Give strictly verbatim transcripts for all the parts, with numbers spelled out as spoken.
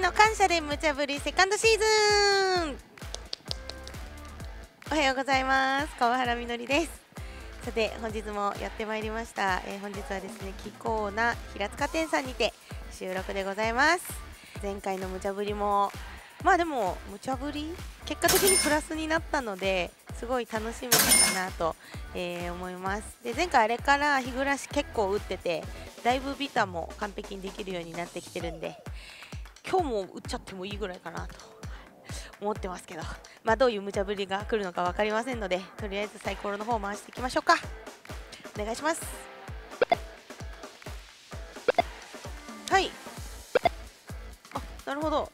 の感謝で無茶ぶりセカンドシーズン。おはようございます。川原みのりです。さて本日もやってまいりました、えー、本日はですね気候な平塚店さんにて収録でございます。前回の無茶ぶりもまあでも無茶ぶり結果的にプラスになったのですごい楽しめたかなと、えー、思います。で前回あれから日暮らし結構打っててだいぶビタも完璧にできるようになってきてるんで今日も打っちゃってもいいぐらいかなと思ってますけど、まあどういう無茶ぶりが来るのか分かりませんのでとりあえずサイコロの方を回していきましょうか。お願いします。はい、あ、なるほど。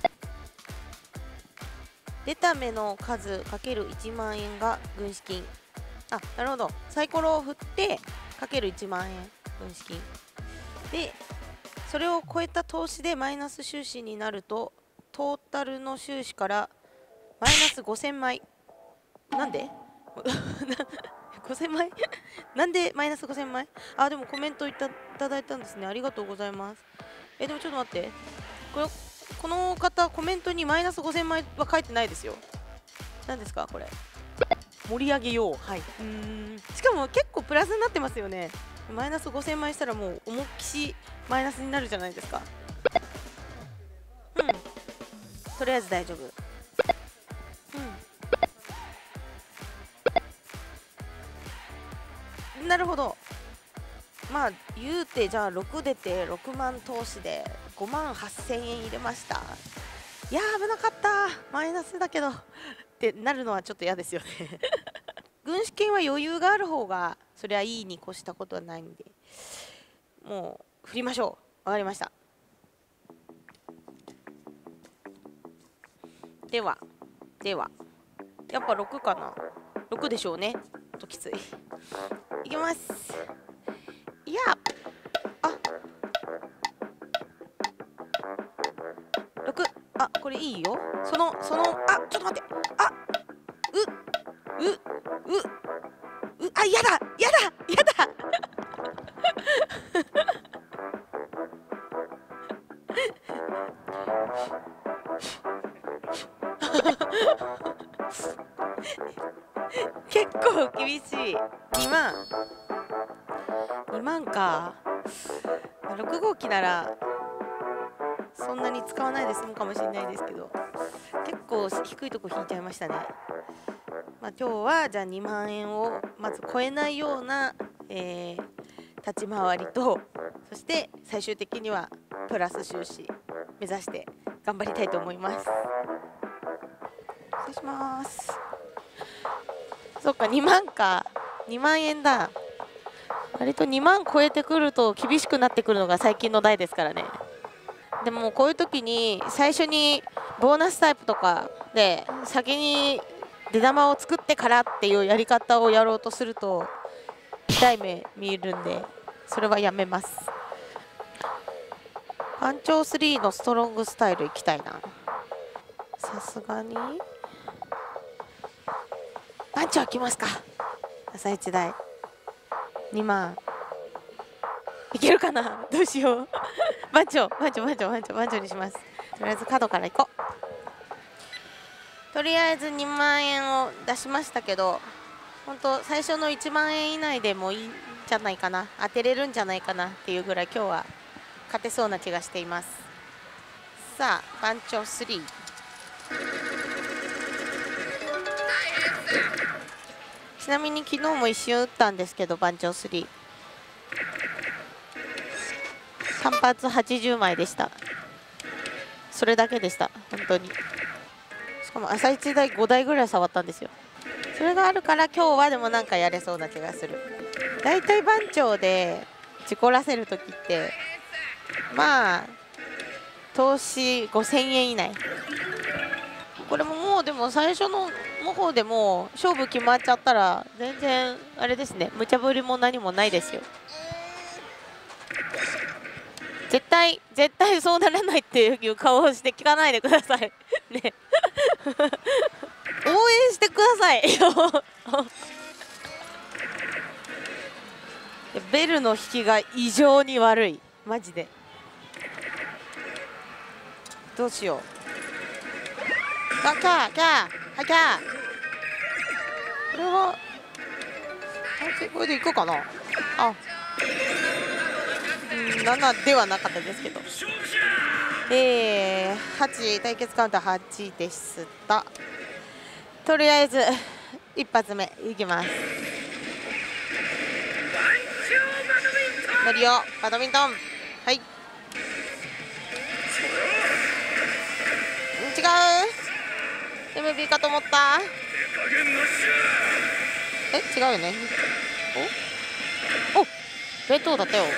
出た目の数かけるいちまんえんが軍資金。あ、なるほど。サイコロを振ってかけるいちまんえん軍資金で、それを超えた投資でマイナス収支になるとトータルの収支からマイナスごせんまい。なんでごせんまいなんでマイナスごせんまい。あ、でもコメントいただいたんですね。ありがとうございます。え、でもちょっと待って、これこの方コメントにマイナスごせんまいは書いてないですよ。何ですかこれ。盛り上げよう。はい。うーん、しかも結構プラスになってますよね。マイナスごせんまいしたらもう思いっきしマイナスになるじゃないですか。うん、とりあえず大丈夫。うん、なるほど。まあ言うてじゃあろく出てろくまん投資でごまんはっせんえん入れました。いやー危なかった、マイナスだけどってなるのはちょっと嫌ですよね軍資金は余裕がある方がそりゃいいに越したことはないんでもう振りましょう。わかりました。ではではやっぱろくかな。ろくでしょうね。ちょっときつい。いきます。いやあろく、あ、これいいよ。そのそのあ、ちょっと待って、あ、ううううあ、やだやだやだ結構厳しい。にまんにまんか。ろく号機ならそんなに使わないで済むかもしれないですけど結構低いとこ引いちゃいましたね。まあ、今日はじゃあにまんえんをまず超えないような、えー、立ち回りとそして最終的にはプラス収支目指して頑張りたいと思います。失礼します。そっかにまんか。にまんえんだ。割とにまん超えてくると厳しくなってくるのが最近の台ですからね。でもこういう時に最初にボーナスタイプとかで先に出玉を作ってからっていうやり方をやろうとすると痛い目見るんでそれはやめます。班長スリーのストロングスタイルいきたいな。さすがに番長来ますか。朝一台にまんいけるかな。どうしよう番長番長番長番長番長にします。とりあえず角から行こう。とりあえずにまんえんを出しましたけど本当最初のいちまんえん以内でもいいんじゃないかな、当てれるんじゃないかなっていうぐらい今日は勝てそうな気がしています。さあ番長スリーちなみに昨日も一瞬打ったんですけど番長スリー単発はちじゅうまいでした。それだけでした本当に。しかも朝一台ごだいぐらい触ったんですよ。それがあるから今日はでもなんかやれそうな気がする。だいたい番長で事故らせる時ってまあ投資ごせんえん以内。これももうでも最初のの方でも勝負決まっちゃったら全然あれですね、無茶ぶりも何もないですよ。絶対絶対そうならないっていう顔をして聞かないでくださいね応援してくださいベルの引きが異常に悪いマジで。 どうしよう。あ、キャーキャーはいキャー。これはあこれでいくかな。あ、うんななではなかったですけど、えー、はち対決カウンターはちでした。とりあえず一発目いきます。ノリオバドミントン、はい、違う エムビー かと思った。え違うよね。おお弁当だったよ。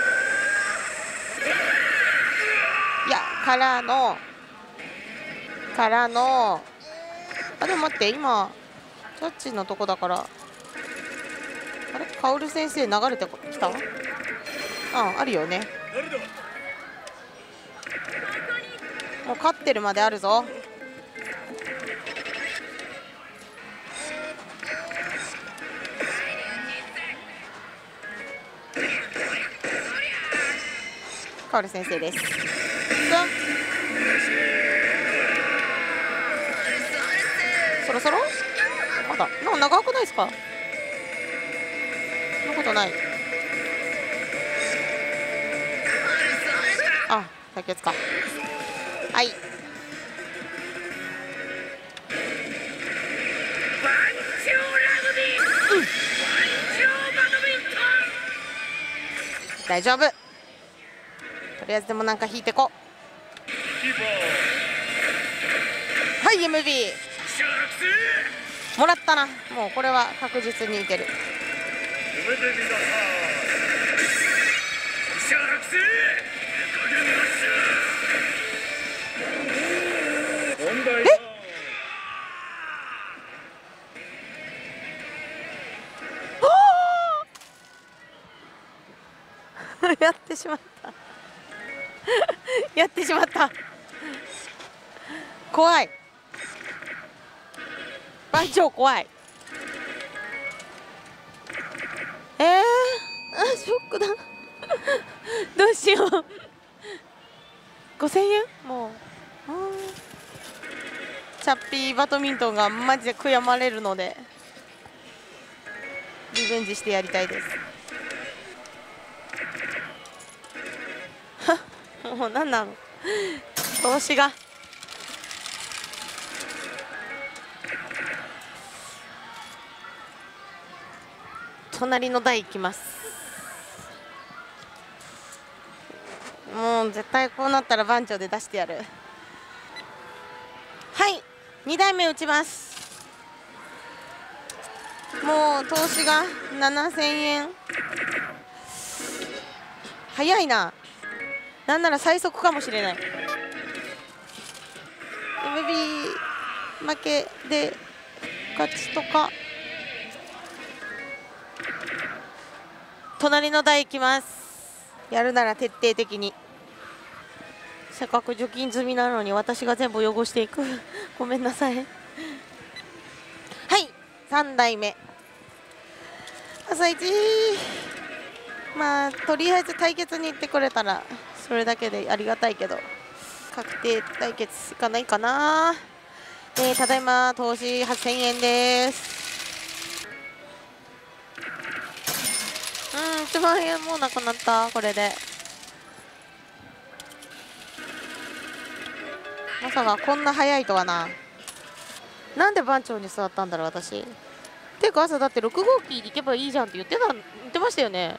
いやからのからのあでも待って、今ジャッジのとこだから、あれカオル先生流れてきた。ああるよね。もう勝ってるまであるぞ。カオル先生です。そろそろまだなんか長くないですか。そんなことない。あ対決か。はい、うん、大丈夫。とりあえずでもなんか引いてこ。はい エムビー もらったな。もうこれは確実にいける。えやってしまったやってしまった。怖い。番長怖い。えー、あショックだどうしようごせんえんもうチャッピーバドミントンがマジで悔やまれるのでリベンジしてやりたいですもうなんなの投資が。隣の台行きます。もう絶対こうなったら番長で出してやる。はいにだいめ打ちます。もう投資がななせんえん。早いな。なんなら最速かもしれない。 エムビー 負けで勝ちとか。隣の台行きます。やるなら徹底的に。せっかく除菌済みなのに私が全部汚していくごめんなさい。はいさんだいめ朝一。まあとりあえず対決に行ってくれたらそれだけでありがたいけど確定対決いかないかな。えー、ただいま投資はっせんえんです。うんいちまんえんもうなくなった。これでまさかこんな早いとはな。なんで番長に座ったんだろう私。ていうか朝だってろく号機に行けばいいじゃんって言ってた言ってましたよね。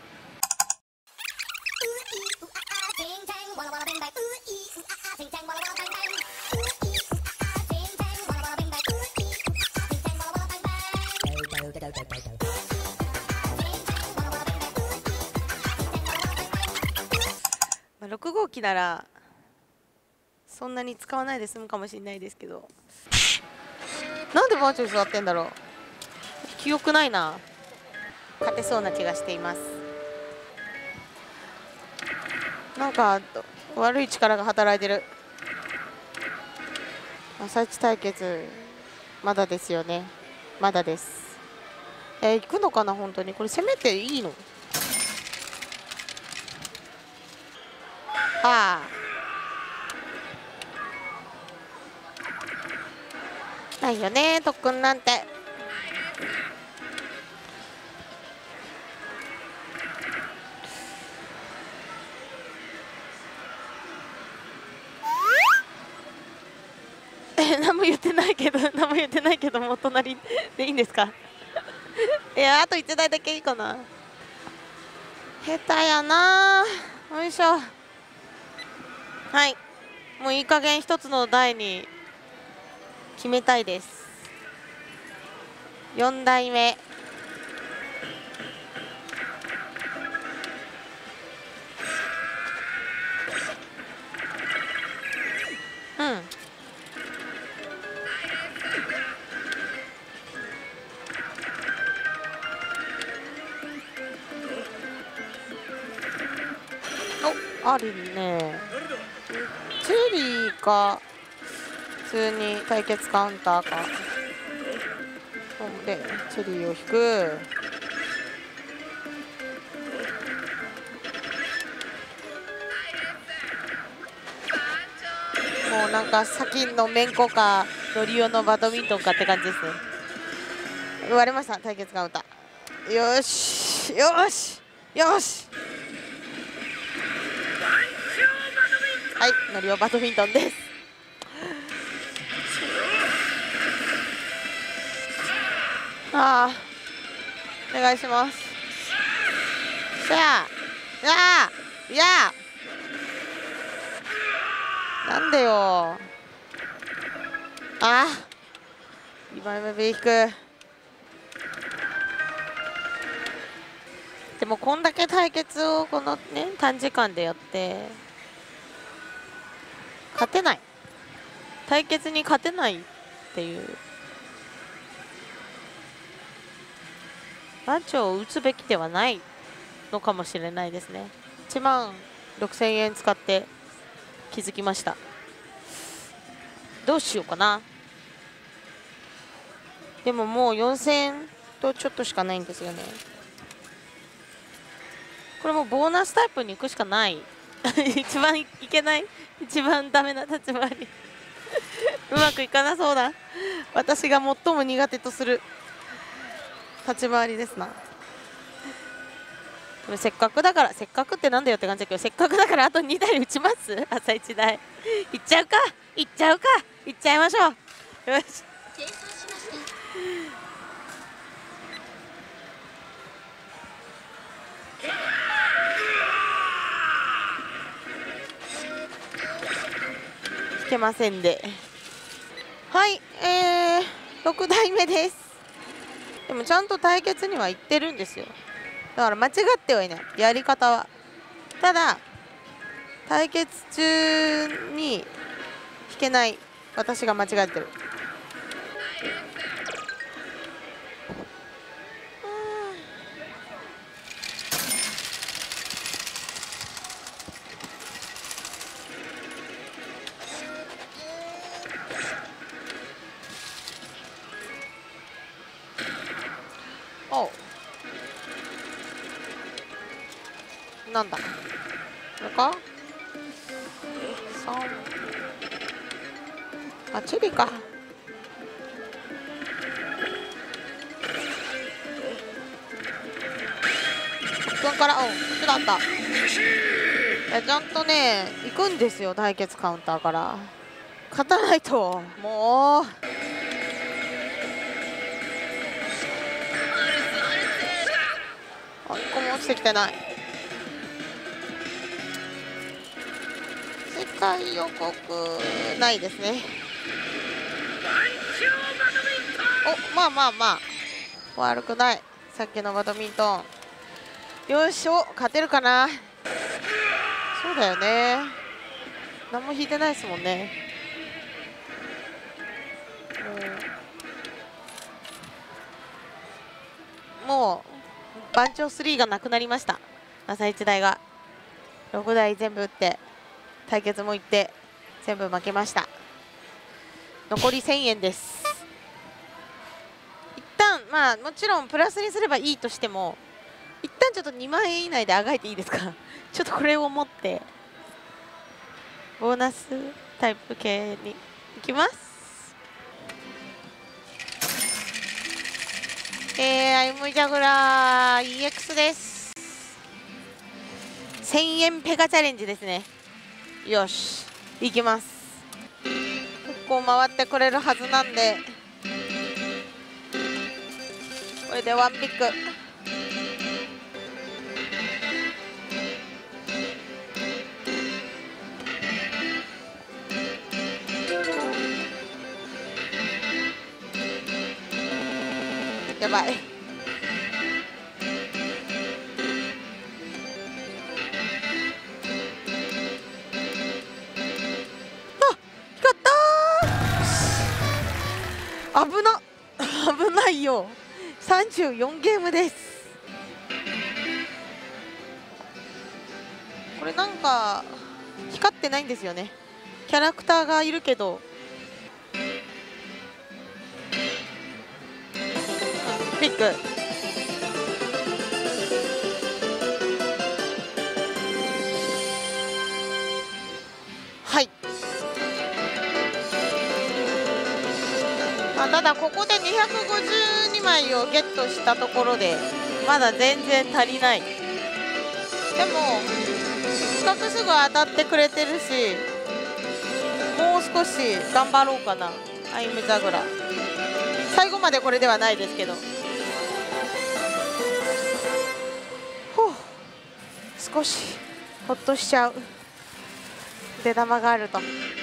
ろく号機ならそんなに使わないで済むかもしれないですけど、なんで番長に座ってんだろう。記憶ないな。勝てそうな気がしています。なんか悪い力が働いてる。朝一対決まだですよね。まだです。えー、行くのかな本当に。これ攻めていいの。はあないよね特訓なんて。え何も言ってないけど何も言ってないけどもう隣でいいんですかいやあといちだいだけいいかな。下手やな。よいしょ。はい、もういい加減一つの台に決めたいです。よんだいめ。うん。お、あるね。チェリーか普通に対決カウンターか。でチェリーを引く。もうなんかサキンのメンコかノリオのバドミントンかって感じですね。割れました対決カウンター。よしよしよし。はい、ノリオバドミントンです。ああ、お願いします。しゃあ、やあ、やあ。なんでよ。あ、にばいめベイク。でもこんだけ対決をこのね短時間でやって勝てない、対決に勝てないっていう番長を打つべきではないのかもしれないですね。いちまんろくせんえん使って気づきました。どうしようかな。でももうよんせんえんとちょっとしかないんですよね。これもボーナスタイプに行くしかない一番いけない一番ダメな立ち回りうまくいかなそうだ。私が最も苦手とする立ち回りですな。でもせっかくだからせっかくってなんだよって感じだけど、せっかくだからあとにだい打ちます。朝いちだいいっちゃうかいっちゃうかいっちゃいましょう。よし、引けませんで。はい、えー、ろくだいめです。でもちゃんと対決には行ってるんですよ。だから間違ってはいない、やり方は。ただ対決中に引けない私が間違えてる。おう、なんだこれか。さん、あ、チェリーか。特訓から、おう、こっちだった。いやちゃんとね行くんですよ、対決カウンターから。勝たないともう。あ、いっこも落ちてきてない。世界予告ないですね。お、まあまあまあ悪くない。さっきのバドミントン。よし、お、勝てるかな。そうだよね、何も引いてないですもんね。もう番長スリーがなくなりました。朝一台がろくだい全部打って対決も行って全部負けました。残りせんえんです。一旦まあもちろんプラスにすればいいとしても、一旦ちょっとにまんえん以内であがいていいですかちょっとこれを持ってボーナスタイプ系に行きます。 えー、アイムジャグラー イーエックス です。せんえんペガチャレンジですね。よし、いきます。結構回ってくれるはずなんで、これでワンピック。やばい。危な危ないよ。さんじゅうよんゲームです。これなんか光ってないんですよね。キャラクターがいるけど、ピック。はい。まあ、ただここでにひゃくごじゅうにまいをゲットしたところでまだ全然足りない。でも四角すぐ当たってくれてるし、もう少し頑張ろうかな。アイムジャグラー最後までこれではないですけど、ほう少しほっとしちゃう。出玉があると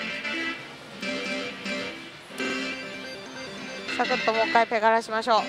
サクッともう一回ペガラしましょう。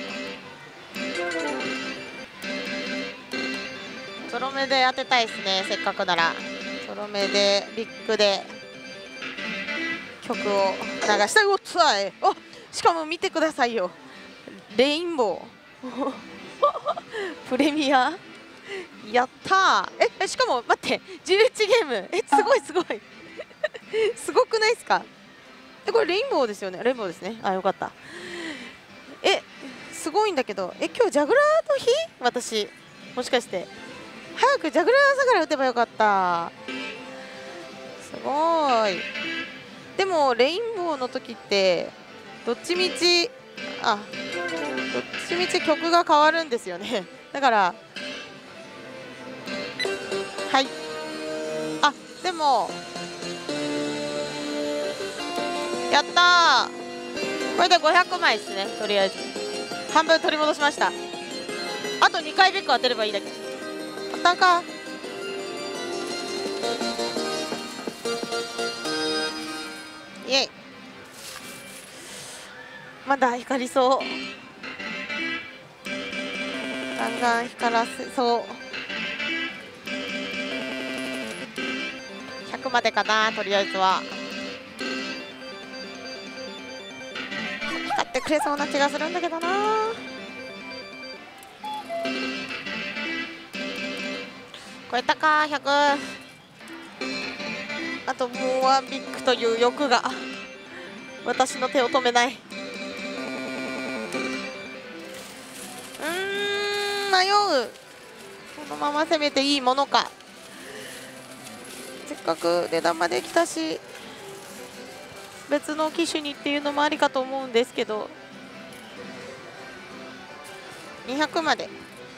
ゾロ目で当てたいですね。せっかくならゾロ目でビッグで曲を流したい。おっつあい、あ、しかも見てくださいよ、レインボープレミアやったー。えしかも待って、じゅういちゲーム、えすごいすごいすごくないですか。えこれレインボーですよね。レインボーですね。あ、よかった。えすごいんだけど、え今日ジャグラーの日、私もしかして早くジャグラー朝から打てばよかった。すごい。でもレインボーの時ってどっちみちあどっちみち曲が変わるんですよね。だからはい、あでもやったー。これでごひゃくまいですね。とりあえず半分取り戻しました。あとにかいビッグ当てればいいだけ。当たんか。イエイ。まだ光りそう。ガンガン光らせそう。ひゃくまでかな。とりあえずは光ってくれそうな気がするんだけどな。超えたか。ひゃく。あともうワンビッグという欲が私の手を止めない。うーん迷う。このまま攻めていいものか。せっかく出玉できたし別の機種にっていうのもありかと思うんですけど、にひゃくまで。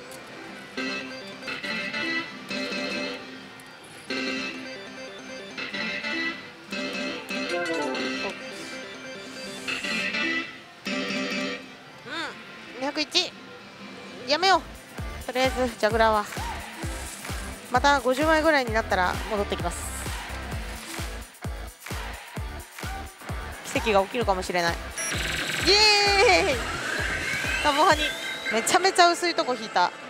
うん、にひゃくいちやめよう。とりあえずジャグラーはまたごじゅうまいぐらいになったら戻ってきます。奇跡が起きるかもしれない。イエーイ。タボハにめちゃめちゃ薄いとこ引いた。